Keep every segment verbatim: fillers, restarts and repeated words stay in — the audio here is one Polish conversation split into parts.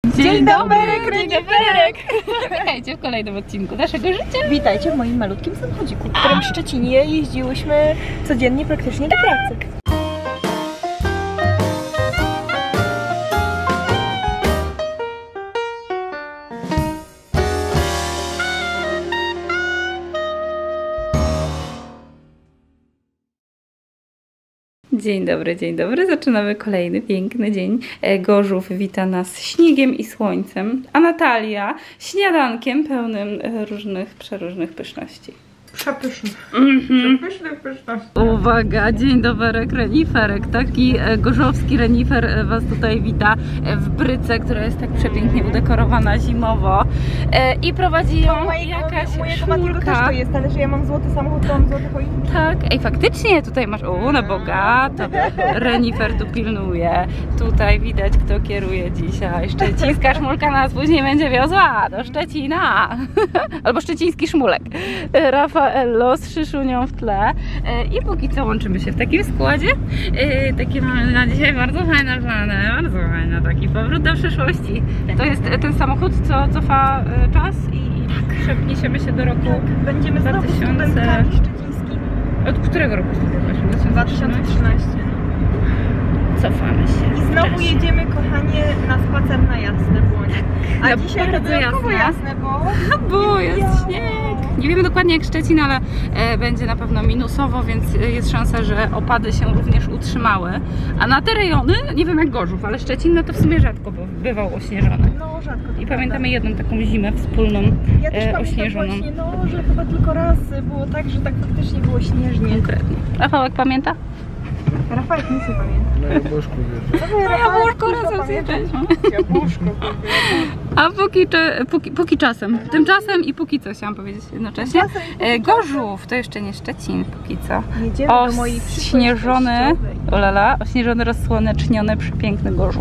Dzień, dzień dobry, dzień dobry! Witajcie w kolejnym odcinku naszego życia. Witajcie w moim malutkim samochodziku, którym w Szczecinie jeździłyśmy codziennie praktycznie do pracy. Dzień dobry, dzień dobry. Zaczynamy kolejny piękny dzień. Gorzów wita nas śniegiem i słońcem, a Natalia śniadankiem pełnym różnych, przeróżnych pyszności. Przepysznych. Mm-hmm. Przepysznych pyszności. Uwaga, dzień dobry, reniferek. Taki gorzowski renifer was tutaj wita w bryce, która jest tak przepięknie udekorowana zimowo. I prowadzi ją mojego, jakaś mojego Matiego też to jest, ale że ja mam złoty samochód, to mam złoty choinki. Tak, ej, faktycznie tutaj masz, o, na bogato. Renifer tu pilnuje. Tutaj widać, kto kieruje dzisiaj. Szczecińska szmulka nas później będzie wiozła do Szczecina. Albo szczeciński szmulek. Rafaello z Szyszunią w tle. I póki co łączymy się w takim składzie. Takie mamy na dzisiaj bardzo fajne plany. Bardzo fajne, taki powrót do przyszłości. To jest ten samochód, co cofa czas i tak przeniesiemy się do roku Będziemy dwa tysiące... studentami szczecińskimi. Od którego roku studentów? dwa tysiące trzynaście. Cofamy się. I znowu jedziemy, kochanie, na spacer na jasne błonie. A ja dzisiaj to wyjątkowo jasne, bo... bo jest śnieg. Nie wiemy dokładnie jak Szczecin, ale e, będzie na pewno minusowo, więc jest szansa, że opady się również utrzymały. A na te rejony, nie wiem jak Gorzów, ale Szczecin no to w sumie rzadko bywał ośnieżony. No rzadko. I pamiętamy jedną taką zimę wspólną, ja też e, ośnieżoną. Właśnie, no, że chyba tylko raz było tak, że tak faktycznie było śnieżnie. Konkretnie. Rafałek pamięta? Rafałek nic nie pamięta. Na jabłuszku wiesz. Na jabłuszku razem zjedliśmy. Jabłuszko. A póki, póki, póki czasem, tymczasem i póki co chciałam powiedzieć jednocześnie. E, Gorzów to jeszcze nie Szczecin, póki co. Jedziemy do mojej ośnieżony, olala, ośnieżony, rozsłoneczniony, przepiękny Gorzów.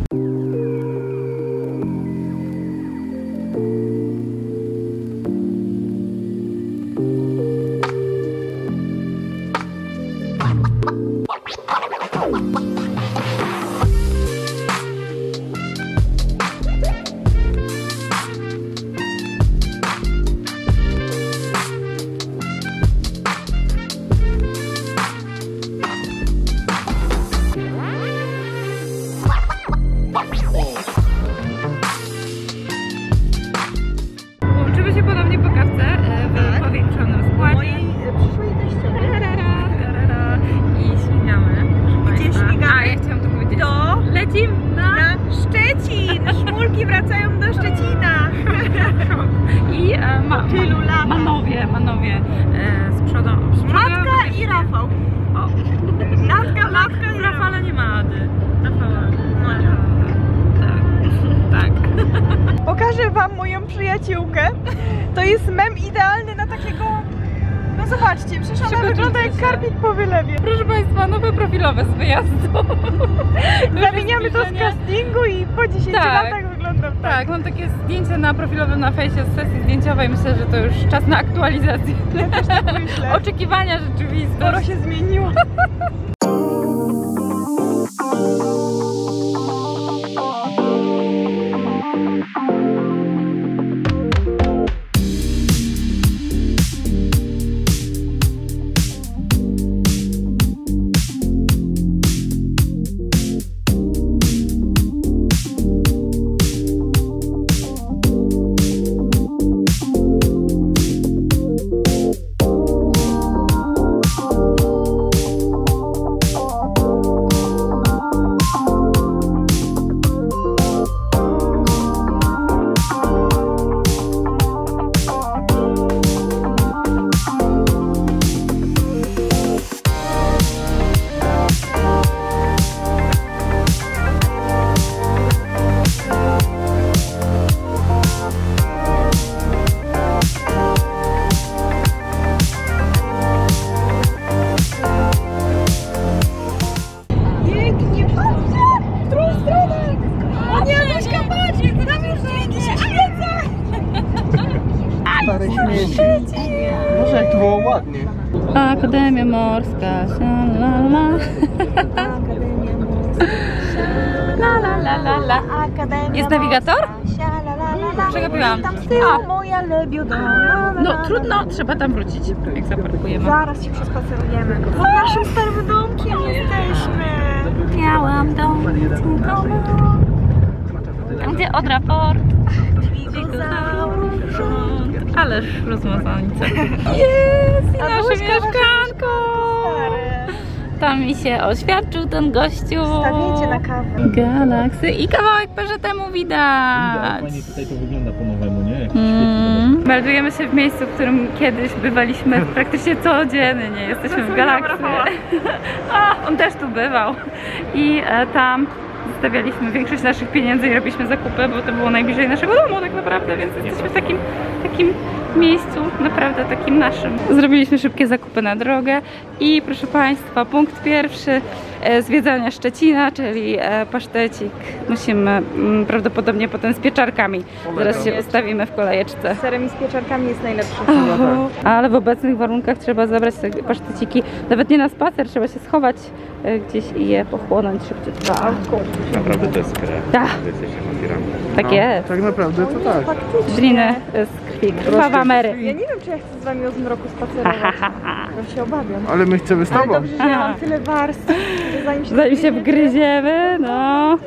Łączymy się ponownie po kawce w powiększonym składzie. Mojej przyszłej teściowej. I śmigamy. Gdzie śmigamy? A, ja chciałam to powiedzieć. Do? Lecimy na... Na Szczecin! Szmulki wracają do Szczecina! I e, ma, Tylu latach. manowie, manowie e, z przodu. Matka i Rafał. O. Natka, matka i Rafał. Rafała nie ma Ady. Rafała. No, tak. Tak. Pokażę wam moją przyjaciółkę. To jest mem idealny na takiego... No zobaczcie, przecież ona wygląda jak karpik po wylewie. Proszę Państwa, nowe profilowe z wyjazdu. Zamieniamy to z castingu i po dziesięciu Tak. latach wygląda tak. Tak, mam takie zdjęcie na profilowym na fejsie z sesji zdjęciowej. Myślę, że to już czas na aktualizację. Ja też tak myślę. Oczekiwania rzeczywistość. Sporo się zmieniło. Stare śmieci. Może jak to było ładnie. Akademia Morska, la la la. Akademia Morska. La la la la la. Jest nawigator? Przegapiłam. Tam z tyłu moja lebiuda. No trudno, trzeba tam wrócić, jak zaparkujemy. Zaraz się przespacerujemy. Pod naszym starym domkiem jesteśmy. Miałam dom, tam gdzie Odra Port. Ależ rozmazanica. Jest i nasze mieszkanko. Tam mi się oświadczył ten gościu. Stawiajcie na kawę. Galaksy i kawałek P temu widać. Fajnie tutaj to wygląda po nowemu, nie? Jak Mm. Meldujemy się w miejscu, w którym kiedyś bywaliśmy praktycznie codziennie. Jesteśmy w Galaksy. A, on też tu bywał. I e, tam zostawialiśmy większość naszych pieniędzy i robiliśmy zakupy, bo to było najbliżej naszego domu tak naprawdę, więc jesteśmy w takim, takim miejscu, naprawdę takim naszym. Zrobiliśmy szybkie zakupy na drogę i proszę Państwa, punkt pierwszy e, zwiedzania Szczecina, czyli e, pasztecik. Musimy mm, prawdopodobnie potem z pieczarkami. Zaraz się ustawimy w kolejeczce. Z serem i z pieczarkami jest najlepszy. O, ale w obecnych warunkach trzeba zabrać te paszteciki, nawet nie na spacer, trzeba się schować e, gdzieś i je pochłonąć szybciutko. Naprawdę to jest krew. Tak. Jesteśmy wampirami. Tak jest. Tak naprawdę to tak. Śliny z krwi, krwawa Mary. Ja nie wiem, czy ja chcę z wami o zmroku Ha, spacerować. ha, ha, ha. Ja się obawiam. Ale my chcemy z Ale tobą. dobrze, że ja Aha. mam tyle warstw, że zanim się Zanim się wgryziecie- wgryziemy, no.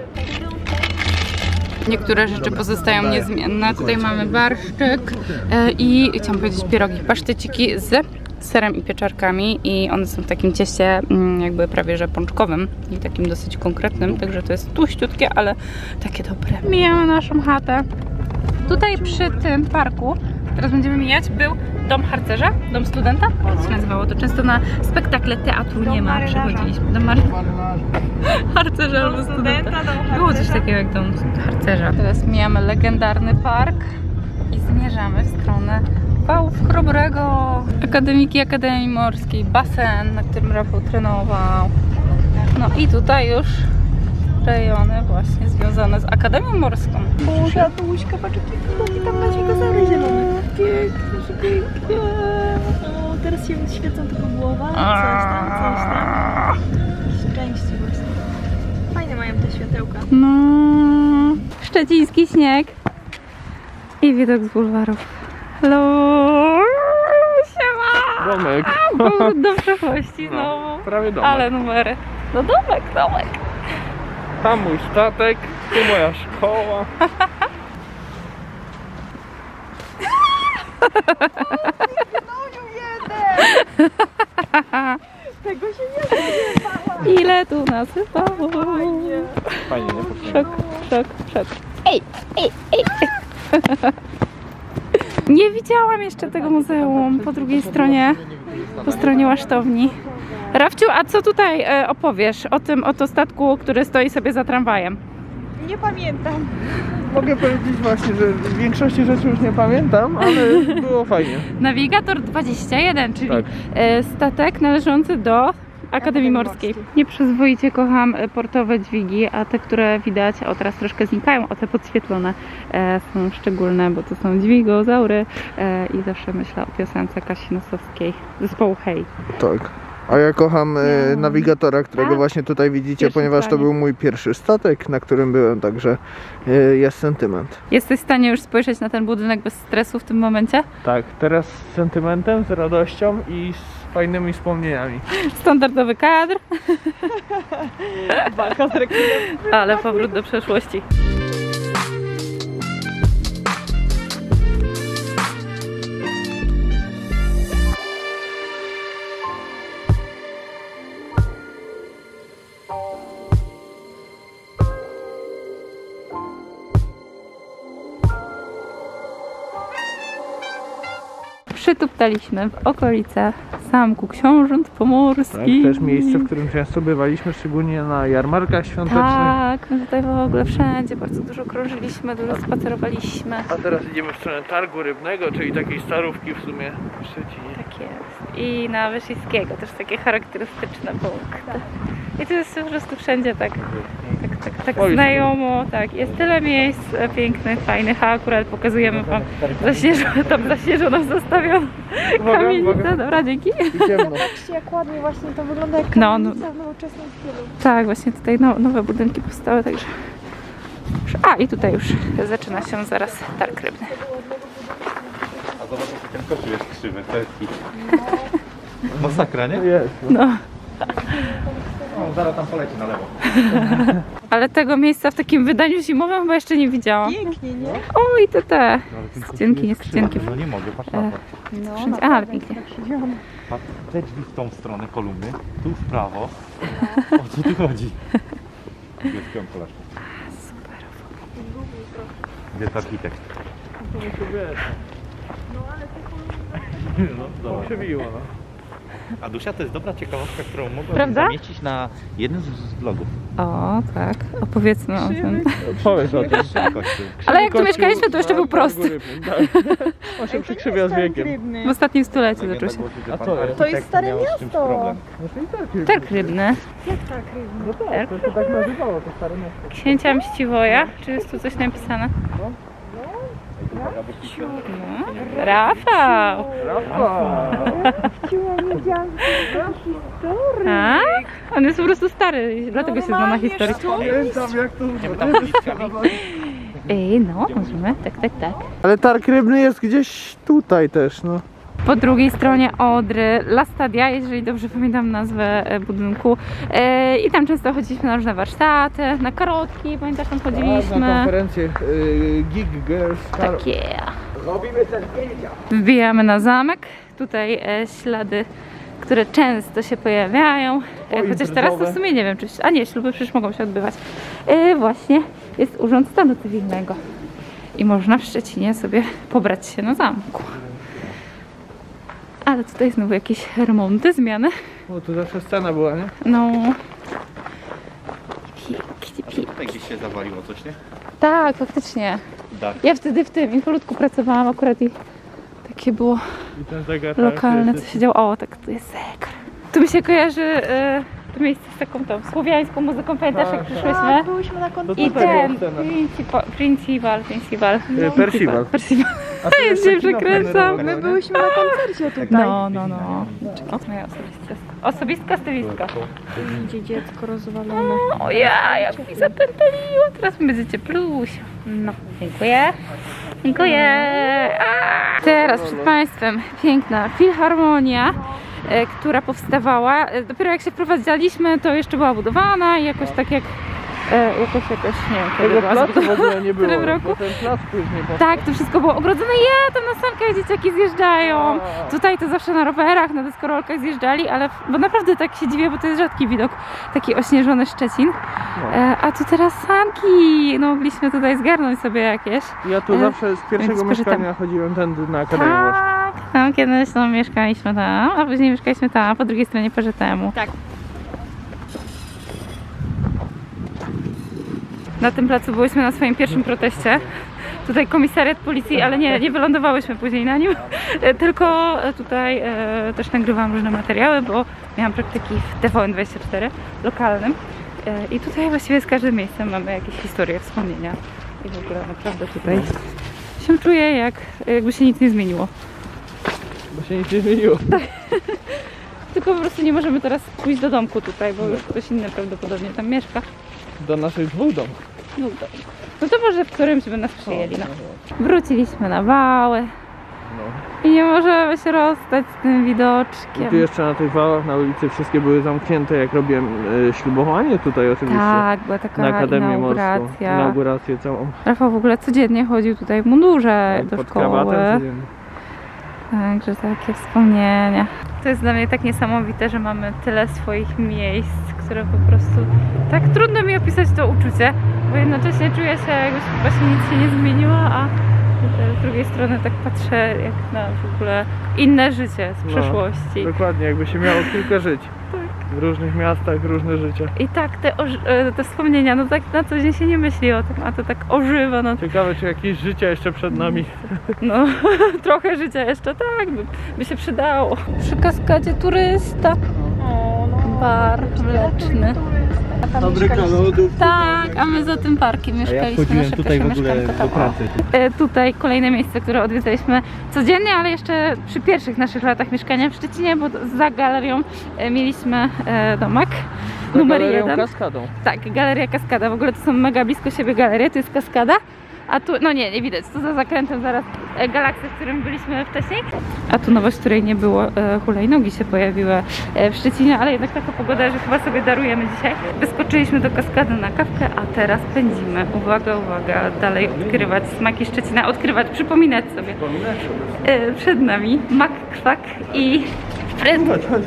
Niektóre rzeczy pozostają niezmienne. Tutaj mamy barszczyk e, i chciałam powiedzieć pierogi, paszteciki z serem i pieczarkami i one są w takim cieście mm, jakby prawie że pączkowym i takim dosyć konkretnym, także to jest tłuściutkie, ale takie dobre. Mijamy naszą chatę. Tutaj przy tym parku, teraz będziemy mijać, był dom harcerza, dom studenta, jak się nazywało to. Często na spektakle teatru Dom nie ma, marynarza. przechodziliśmy. Dom marynarza. Harcerza albo studenta. Było coś takiego jak dom harcerza. Teraz mijamy legendarny park i zmierzamy w stronę Wałów Chrobrego. Akademiki Akademii Morskiej, basen, na którym Rafał trenował. No i tutaj już rejony właśnie związane z Akademią Morską. O, tatuśka, patrz jakie kruki, tam na dźwigozaury zielone. Pięknie, że pięknie. O, teraz się świecą tylko głowa, coś tam, coś tam. Szczęście właśnie. Fajne mają te światełka. No, szczeciński śnieg i widok z bulwarów. Hello! Siema! Domek. Powrót do przeszłości No, znowu. prawie domek. Ale numery. No domek, domek. Tam mój statek, tu moja szkoła. Gnoniu jeden! Tego się nie spodziewałam. Ile tu nasypało. Fajnie, nie? Szok, szok, szok. Ej, ej, ej. Nie widziałam jeszcze tego muzeum po drugiej stronie, po stronie Łasztowni. Rafciu, a co tutaj e, opowiesz o tym oto statku, który stoi sobie za tramwajem? Nie pamiętam. Mogę powiedzieć właśnie, że w większości rzeczy już nie pamiętam, ale było fajnie. Nawigator dwadzieścia jeden, czyli Tak. e, statek należący do Akademii Akademii Morskiej. Morskiej. Nieprzyzwoicie kocham e, portowe dźwigi, a te, które widać, o teraz troszkę znikają, o te podświetlone e, są szczególne, bo to są dźwigozaury e, i zawsze myślę o piosence Kasi Nosowskiej, zespołu Hej. Tak. A ja kocham e, No. nawigatora, którego Tak? właśnie tutaj widzicie, Pierwszy ponieważ to planie. był mój pierwszy statek, na którym byłem, także e, jest sentyment. Jesteś w stanie już spojrzeć na ten budynek bez stresu w tym momencie? Tak, teraz z sentymentem, z radością i z fajnymi wspomnieniami. Standardowy kadr, Walka z rekinem. ale powrót do przeszłości. Przytuptaliśmy w okolice Zamku Książąt Tak, Pomorskich. też miejsce, w którym często bywaliśmy, szczególnie na jarmarkach świątecznych. Tak, my tutaj w ogóle wszędzie bardzo dużo krążyliśmy, dużo spacerowaliśmy. A teraz idziemy w stronę targu rybnego, czyli takiej starówki w sumie w Szczecinie. Tak jest. I na Wyszyńskiego też takie charakterystyczne punkty. I to jest po prostu wszędzie tak, tak tak, tak Oj, znajomo, tak, jest tyle miejsc e, pięknych, fajnych, a akurat pokazujemy wam zaśnieżoną, tam zaśnieżoną zostawioną Uwaga, kamienicę. uwaga. Dobra, dzięki. I ciemno. Zobaczcie, jak ładnie właśnie to wygląda, jak No, kamienica no. w nowoczesnym stylu. Tak, właśnie tutaj no, nowe budynki powstały, także... A i tutaj już zaczyna się zaraz targ rybny. A zobacz, jak ten koszyk jest krzywy, to jest hit. Masakra, nie? Jest. No. O, zaraz tam poleci na lewo. Ale tego miejsca w takim wydaniu zimowym chyba jeszcze nie widziałam. Pięknie, nie? O i te te stynki, nie stynki. No nie mogę, patrz na E, to. No, wszędzie. A, ale pięknie. Patrz, te drzwi w tą stronę kolumny, tu w prawo. O co tu chodzi? Jest piąt kolarz. Super. Gdzie jest architekt? No, To przebiło, no. A Dusia to jest dobra ciekawostka, którą mogłem Prawda? zamieścić na jednym z, z vlogów. O, tak. Opowiedzmy o tym. Powiedz o tym. Kościół. Ale jak tu Kościół mieszkaliśmy, to jeszcze był na prosty. Targu Rybnym, tak. On się przykrzywia z wiekiem. W ostatnim stuleciu zaczął się. A co jest? To jest stare miasto. No to i tak jest. Targ rybny. Jak tak, rybny? No tak, to się tak nazywało, to stare miasto. Księcia Mściwoja. Czy jest tu coś napisane? No. Rafał! Rafa! Ciła, nie wiedziałam, że to jest historii. Tak? On jest po prostu stary, dlatego się zna na Normalnie historii. Pamiętam jak to Ej, no, możemy. Tak, tak, tak. Ale targ rybny jest gdzieś tutaj też, no. Po drugiej stronie Odry, La Stadia, jeżeli dobrze pamiętam nazwę e, budynku. E, I tam często chodziliśmy na różne warsztaty, na karotki, pamiętasz, tam Na chodziliśmy. konferencję y, Geek Girls. Takie. Wbijamy na zamek. Tutaj e, ślady, które często się pojawiają. E, Oj, chociaż teraz to w sumie nie wiem, czy... A nie, śluby przecież mogą się odbywać. E, właśnie jest Urząd Stanu Cywilnego. I można w Szczecinie sobie pobrać się na zamku. Ale tutaj znowu jakieś remonty, zmiany. O, to zawsze scena była, nie? No. Pięknie, pięknie. Tutaj gdzieś się zawaliło coś, nie? Tak, faktycznie. Dach. Ja wtedy w tym infolutku pracowałam akurat i takie było I ten zegar. lokalne, co się działo. O, tak, tu jest zegar. Tu mi się kojarzy e, to miejsce z taką tą słowiańską muzyką. Pamiętasz, jak Tak, przyszłyśmy? Tak, byłyśmy na To koncercie. I tutaj była ten, scena. Principal, Principal, Principal. Y, Percival. Percival. A to Ja jest się taki przekręcam. plenerowy, My nie? byłyśmy na koncercie tutaj. No, no, no. O, moja osobistka. Osobistka stylistka. Idzie dziecko rozwalone. O ja, jak mi zapętaliło. Teraz mi będziecie pluć. No, dziękuję. Dziękuję. A! Teraz przed Państwem piękna filharmonia, e, która powstawała. E, Dopiero jak się wprowadzaliśmy, to jeszcze była budowana i jakoś tak jak e, jakoś, jakoś, nie wiem, kiedy Tego była placu w zbudowana. ogóle nie W którym było, roku? bo ten plac później powstał. Tak, to wszystko było ogrodzone. Ja, tam na sankach dzieciaki zjeżdżają. Tutaj to zawsze na rowerach, na deskorolkach zjeżdżali, ale bo naprawdę tak się dziwię, bo to jest rzadki widok, taki ośnieżony Szczecin. No. E, a tu teraz sanki, no mogliśmy tutaj zgarnąć sobie jakieś. Ja tu E, zawsze z pierwszego więc mieszkania korzystam. chodziłem tędy na akademię właśnie. Tak, no kiedyś no, mieszkaliśmy tam, a później mieszkaliśmy tam, po drugiej stronie Parzytemu. Tak. Na tym placu byłyśmy na swoim pierwszym proteście. Tutaj komisariat policji, ale nie, nie wylądowałyśmy później na nim, e, tylko tutaj e, też nagrywałam różne materiały, bo miałam praktyki w T V N dwadzieścia cztery lokalnym e, i tutaj właściwie z każdym miejscem mamy jakieś historie, wspomnienia i w ogóle naprawdę tutaj się czuję jak, jakby się nic nie zmieniło. Bo się nic nie zmieniło. Tylko po prostu nie możemy teraz pójść do domku tutaj, bo już ktoś inny prawdopodobnie tam mieszka. Do naszych dwóch domów. No, to, no to może w którymś by nas przyjęli. No. Wróciliśmy na wały No. i nie możemy się rozstać z tym I widoczkiem. tu jeszcze na tych wałach na ulicy wszystkie były zamknięte, jak robiłem e, ślubowanie tutaj oczywiście. Tak, była taka Na Akademię Morską. inauguracja. Inaugurację całą. Rafał w ogóle codziennie chodził tutaj w mundurze do Pod szkoły. krawatem codziennie. Także takie wspomnienia. To jest dla mnie tak niesamowite, że mamy tyle swoich miejsc, które po prostu... Tak trudno mi opisać to uczucie, bo jednocześnie czuję się, jakby właśnie nic się nie zmieniło, a z drugiej strony tak patrzę jak na w ogóle inne życie z No, przeszłości. Dokładnie, jakby się miało kilka żyć. W różnych miastach, różne życie. I tak te, oż- e, te wspomnienia, no tak na co dzień się nie myśli o tym, a to tak ożywa, no, Ciekawe, czy jakieś życie jeszcze przed nami. no trochę życia jeszcze, tak, by, by się przydało. Przy kaskadzie turysta, O, no. bar mleczny. Turysta. A tam Fabryka mieszkaliście. lodów. Tak, a my za tym parkiem mieszkaliśmy. wchodziłem nasze tutaj w pierwsze ogóle mieszkanko do tam, o. pracy. E, Tutaj kolejne miejsce, które odwiedzaliśmy codziennie, ale jeszcze przy pierwszych naszych latach mieszkania w Szczecinie, bo za galerią e, mieliśmy e, domek numer jeden. Kaskadą. Tak, Galeria Kaskada. W ogóle to są mega blisko siebie galerie, to jest Kaskada. A tu, no nie, nie widać, tu za zakrętem zaraz e, Galaksy, w którym byliśmy wcześniej. A tu nowość, której nie było, e, hulajnogi się pojawiły e, w Szczecinie, ale jednak taka pogoda, że chyba sobie darujemy dzisiaj. Wyskoczyliśmy do Kaskady na kawkę, a teraz pędzimy, uwaga, uwaga, dalej odkrywać smaki Szczecina, odkrywać, przypominać sobie. E, przed nami mak, kwak i fryt.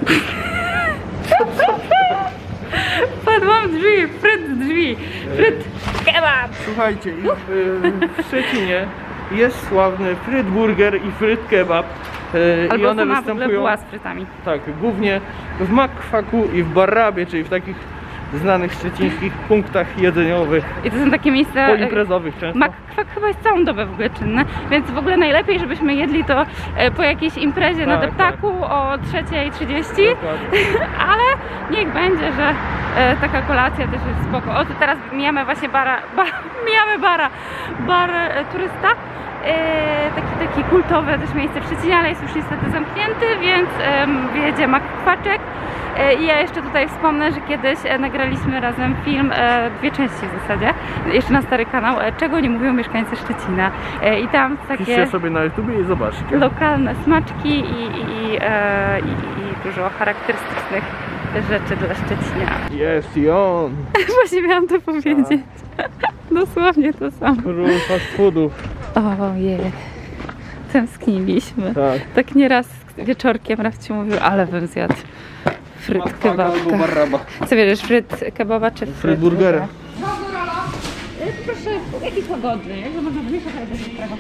Padłam w drzwi, fryt w drzwi, fryt kebab. Słuchajcie, i w, y, w Szczecinie jest sławny fryt burger i fryt kebab. Y, Albo I one sama w ogóle występują była z frytami. tak, głównie w Makkwaku i w Barrabie, czyli w takich znanych szczecińskich punktach jedzeniowych, I to są takie miejsca... poimprezowych często. Makwak chyba jest całą dobę w ogóle czynny, więc w ogóle najlepiej, żebyśmy jedli to e, po jakiejś imprezie na Tak, deptaku o trzeciej trzydzieści, Dokładnie. ale niech będzie, że e, taka kolacja też jest spoko. O, to teraz mijamy właśnie bara, ba, mijamy bara, bar e, turysta. E, taki, taki kultowe też miejsce w Szczecinie, ale jest już niestety zamknięty, więc em, wjedzie Makkwaczek. E, I ja jeszcze tutaj wspomnę, że kiedyś e, nagraliśmy razem film, e, dwie części w zasadzie, jeszcze na stary kanał, e, czego nie mówią mieszkańcy Szczecina. E, I tam takie Piszcie sobie na YouTubie i zobaczcie. lokalne smaczki i, i, i, e, i, i dużo charakterystycznych rzeczy dla Szczecina. Jest i on, Właśnie miałam to powiedzieć. Dosłownie to samo. król fast foodów. Ojej, tęskniliśmy. Tak. Tak nieraz wieczorkiem Rafciu mówił, ale bym zjadł fryt kebabka. albo Barraba. Co bierzesz, fryt kebaba czy fryt, Fryt burgera. Proszę, jaki pogodny, jak można wymieszać do sprawy.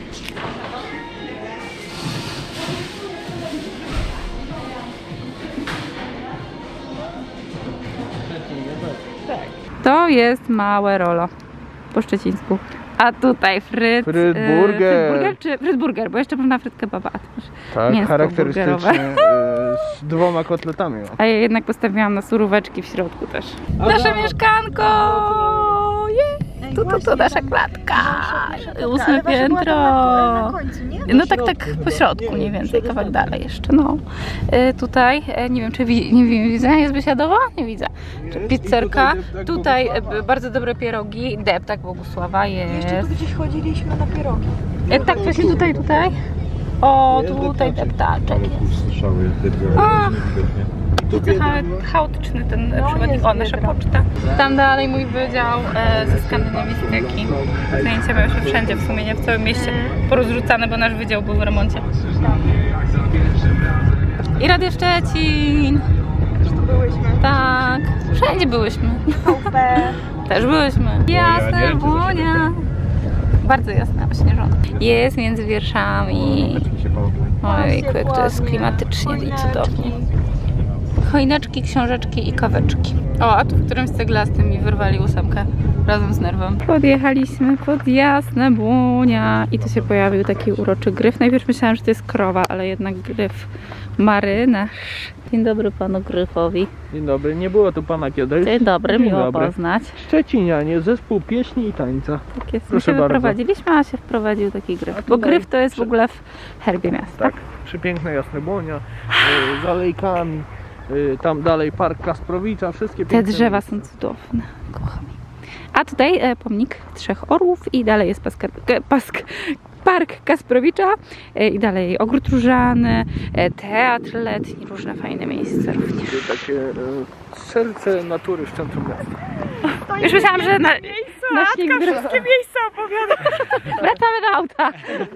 To jest małe rolo po szczecińsku. A tutaj fryt... Fryt e, burger. Fryt burger czy fryt burger, bo jeszcze można fryt kebaba. A ty masz Tak, mięsko charakterystycznie burgerowe. e, z dwoma kotletami. o. A ja jednak postawiłam na suróweczki w środku też. Nasze mieszkanko! Jej! Tu, tu, tu nasza klatka! Ósme piętro! Na końcu, nie? No tak, tak po środku mniej więcej, kawałek dalej jeszcze, no. E, tutaj, e, nie wiem czy wi nie wiem, widzę, jest biesiadowa? Nie widzę. Czy pizzerka. Tutaj e, bardzo dobre pierogi, deptak Bogusława Jeszcze jest. tu gdzieś chodziliśmy na pierogi. E, tak, właśnie tutaj, tutaj. O, tutaj deptaczek jest. Słyszały A. Chaotyczny ten No, przewodnik. jest O, nasza biedra. poczta. Tam dalej mój wydział e, ze skandynawistyki. Zajęcia miały się wszędzie w sumie, nie w całym mieście porozrzucane, bo nasz wydział był w remoncie. I Radio Szczecin. Tu byłyśmy. Tak, wszędzie byłyśmy. Kaupę. Też byłyśmy. Jasne, Błonia. Bardzo jasne, ośnieżone. Jest między wierszami. Ojejku, jak to jest klimatycznie i cudownie. Choineczki, książeczki i kaweczki. O, a tu w którymś ceglastym mi wyrwali ósemkę razem z nerwem. Podjechaliśmy pod Jasne Błonia i tu się pojawił taki uroczy gryf. Najpierw myślałam, że to jest krowa, ale jednak gryf marynarz. Dzień dobry panu Gryfowi. Dzień dobry, nie było tu pana kiedyś. Dzień dobry, Dzień miło dobry. poznać. Szczecinianie, zespół pieśni i tańca. Tak jest. My Proszę się bardzo. wyprowadziliśmy, a się wprowadził taki gryf. A Bo tutaj gryf to jest w przy- ogóle w herbie miasta. Tak, przepiękne Jasne Błonia, y, z alejkami, y, tam dalej Park Kasprowicza, wszystkie Te piękne drzewa miejsca. są cudowne. Kocham. A tutaj e, pomnik Trzech Orłów i dalej jest paskar, e, pask, Park Kasprowicza e, i dalej ogród różany, e, teatr letni, różne fajne miejsca również. Takie y, serce natury w centrum miasta. Już myślałam, że na, na śnieg Wszystkie miejsca opowiada. wracamy do auta.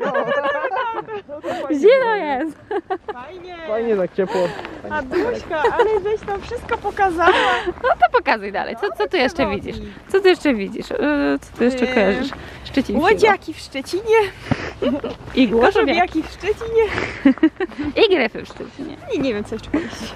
Zimno jest. Fajnie. Fajnie, tak ciepło. A Duśka, ale żeś tam wszystko pokazała. No to pokazuj dalej. Co, co tu jeszcze widzisz? Co tu jeszcze widzisz? E, Co tu jeszcze Yy, kojarzysz? Szczecińskiego. Łodziaki w Szczecinie, I Głoszowiak. Gorzowiaki w Szczecinie. I Gryfy w Szczecinie. I nie wiem co jeszcze powiedzieć.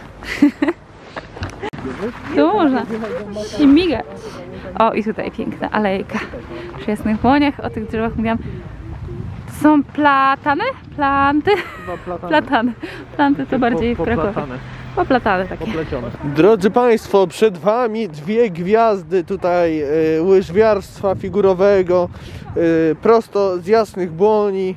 Tu można i migać. O, i tutaj piękna alejka przy Jasnych Błoniach. O tych drzewach mówiłam. To są platany? Planty? Chyba platany. Platany. Planty to bardziej w po, Krakowie. poplatane. Poplatane takie. Poplecione. Drodzy Państwo, przed Wami dwie gwiazdy tutaj y, łyżwiarstwa figurowego, y, prosto z Jasnych Błoni.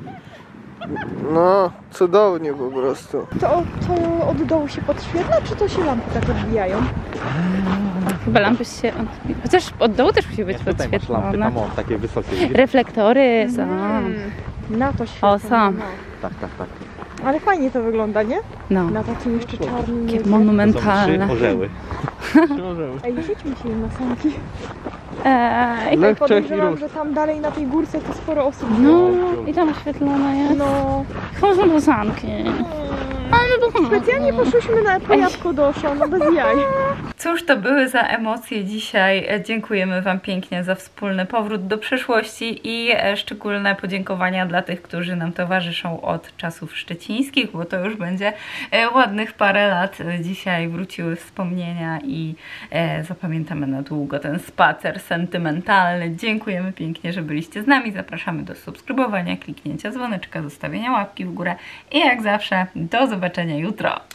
No, cudownie po prostu. To, to od dołu się podświetla, czy to się lampy tak odbijają? Chyba lampy się... Chociaż od dołu też musi być Nie, tutaj masz lampy, podświetlone. tam on, takie wysokie. widzisz? Reflektory są. Mm, na to świecą. O, są. No. Tak, tak, tak. Ale fajnie to wygląda, nie? No, Na takim jeszcze czarnym takie niebie. To są monumentalne. trzy orzeły. Ej, rzućmy się im na sanki. Ej, Lech, Czech i Podejrzewam, Rusz. że tam dalej na tej górce to sporo osób no, było. i tam oświetlone jest. No. Chodzą do sanki. Specjalnie poszłyśmy na po jabłko do Oszą, no bez jaj. Cóż to były za emocje dzisiaj. Dziękujemy Wam pięknie za wspólny powrót do przeszłości i szczególne podziękowania dla tych, którzy nam towarzyszą od czasów szczecińskich, bo to już będzie ładnych parę lat. Dzisiaj wróciły wspomnienia i zapamiętamy na długo ten spacer sentymentalny. Dziękujemy pięknie, że byliście z nami. Zapraszamy do subskrybowania, kliknięcia dzwoneczka, zostawienia łapki w górę i jak zawsze do zobaczenia jutro.